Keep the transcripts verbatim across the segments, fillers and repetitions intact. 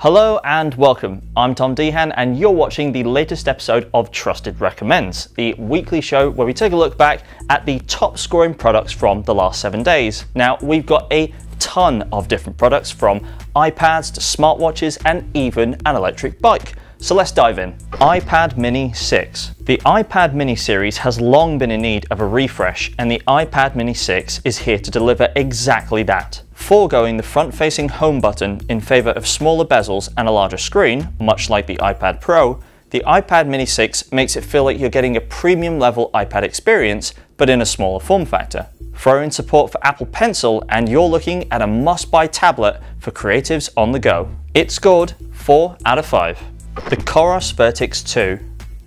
Hello and welcome. I'm Tom Dehan and you're watching the latest episode of Trusted Recommends, the weekly show where we take a look back at the top scoring products from the last seven days. Now, we've got a ton of different products, from iPads to smartwatches and even an electric bike. So let's dive in. iPad Mini six. The iPad Mini series has long been in need of a refresh, and the iPad Mini six is here to deliver exactly that. Foregoing the front-facing home button in favour of smaller bezels and a larger screen, much like the iPad Pro, the iPad Mini six makes it feel like you're getting a premium level iPad experience, but in a smaller form factor. Throw in support for Apple Pencil and you're looking at a must-buy tablet for creatives on the go. It scored four out of five. The Coros Vertix two.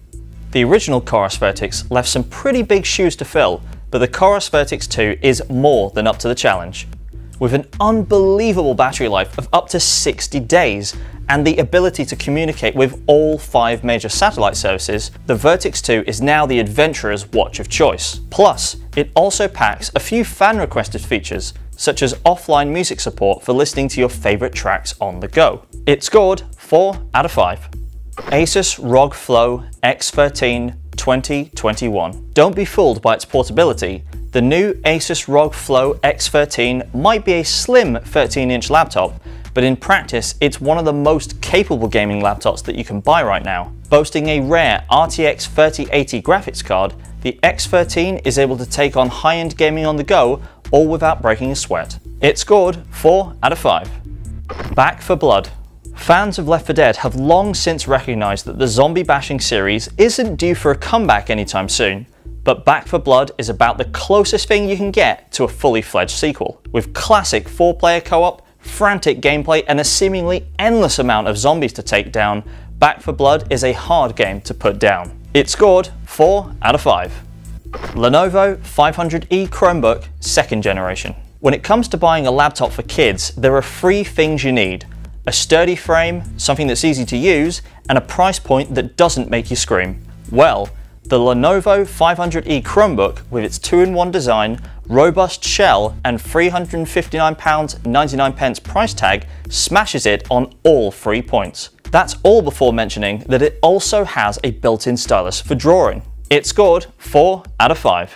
The original Coros Vertix left some pretty big shoes to fill, but the Coros Vertix two is more than up to the challenge. With an unbelievable battery life of up to sixty days and the ability to communicate with all five major satellite services, the Vertix two is now the adventurer's watch of choice. Plus, it also packs a few fan-requested features, such as offline music support for listening to your favourite tracks on the go. It scored four out of five. Asus R O G Flow X thirteen twenty twenty-one. Don't be fooled by its portability. The new Asus R O G Flow X thirteen might be a slim thirteen inch laptop, but in practice it's one of the most capable gaming laptops that you can buy right now. Boasting a rare R T X thirty eighty graphics card, the X thirteen is able to take on high-end gaming on the go, all without breaking a sweat. It scored four out of five. Back for Blood. Fans of Left four Dead have long since recognised that the zombie bashing series isn't due for a comeback anytime soon, but Back for Blood is about the closest thing you can get to a fully fledged sequel. With classic four player co-op, frantic gameplay and a seemingly endless amount of zombies to take down, Back for Blood is a hard game to put down. It scored four out of five. Lenovo five hundred E Chromebook second generation. When it comes to buying a laptop for kids, there are three things you need: a sturdy frame, something that's easy to use, and a price point that doesn't make you scream. Well, the Lenovo five hundred E Chromebook, with its two in one design, robust shell, and three hundred fifty-nine pounds ninety-nine price tag, smashes it on all three points. That's all before mentioning that it also has a built-in stylus for drawing. It scored four out of five.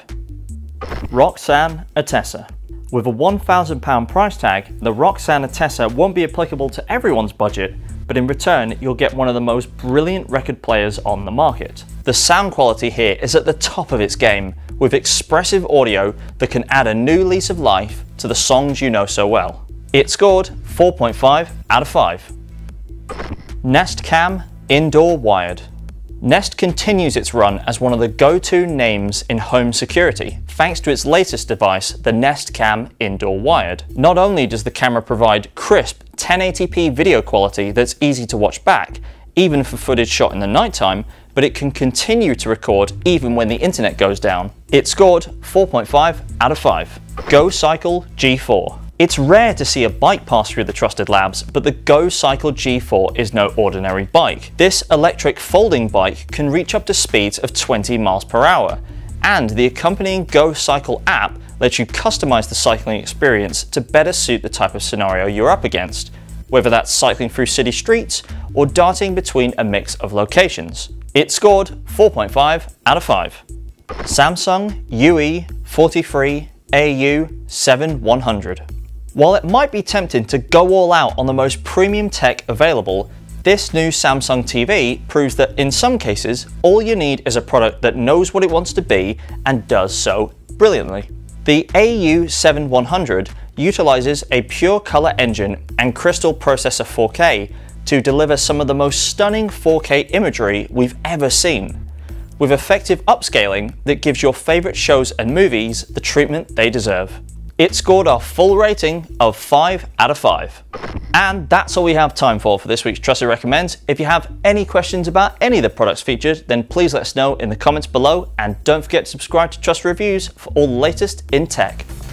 Roxanne Atessa. With a one thousand pound price tag, the Roxanne Atessa won't be applicable to everyone's budget, but in return you'll get one of the most brilliant record players on the market. The sound quality here is at the top of its game, with expressive audio that can add a new lease of life to the songs you know so well. It scored four point five out of five. Nest Cam Indoor Wired. Nest continues its run as one of the go-to names in home security, thanks to its latest device, the Nest Cam Indoor Wired. Not only does the camera provide crisp ten eighty p video quality that's easy to watch back, even for footage shot in the nighttime, but it can continue to record even when the internet goes down. It scored four point five out of five. Go Cycle G four. It's rare to see a bike pass through the Trusted Labs, but the Go Cycle G four is no ordinary bike. This electric folding bike can reach up to speeds of twenty miles per hour, and the accompanying Go Cycle app lets you customize the cycling experience to better suit the type of scenario you're up against, whether that's cycling through city streets or darting between a mix of locations. It scored four point five out of five. Samsung U E forty-three A U seven one hundred. While it might be tempting to go all out on the most premium tech available, this new Samsung T V proves that in some cases, all you need is a product that knows what it wants to be and does so brilliantly. The A U seven one hundred utilizes a pure color engine and Crystal Processor four K to deliver some of the most stunning four K imagery we've ever seen, with effective upscaling that gives your favorite shows and movies the treatment they deserve. It scored a full rating of five out of five. And that's all we have time for for this week's Trusted Recommends. If you have any questions about any of the products featured, then please let us know in the comments below, and don't forget to subscribe to Trusted Reviews for all the latest in tech.